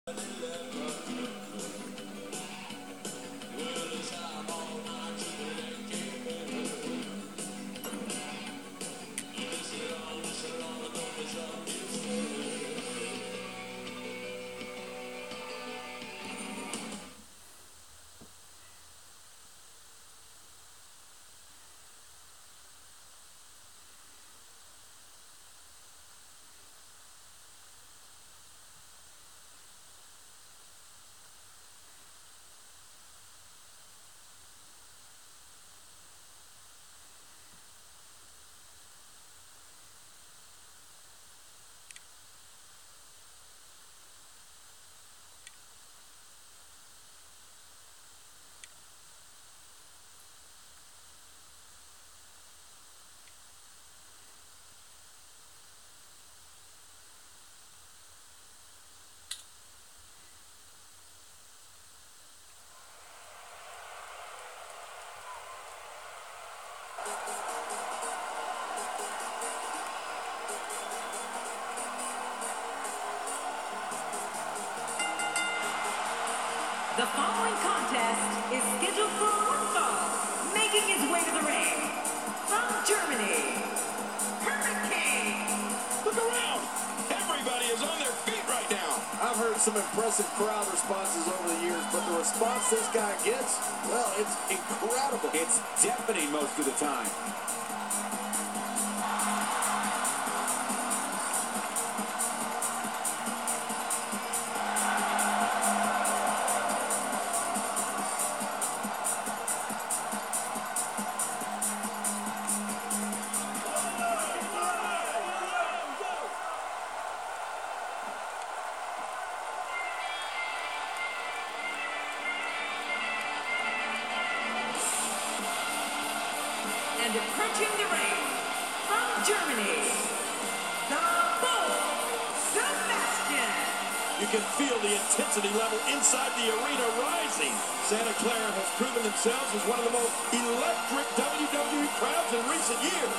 The following contest is scheduled for one fall, making his way to the ring. From Germany, Hurricane. Look around. Everybody is on their feet right now. I've heard some impressive crowd responses over the years, but the response this guy gets, well, it's incredible. It's deafening most of the time. And approaching the ring, from Germany, the Bull, Sebastian. You can feel the intensity level inside the arena rising. Santa Clara has proven themselves as one of the most electric WWE crowds in recent years.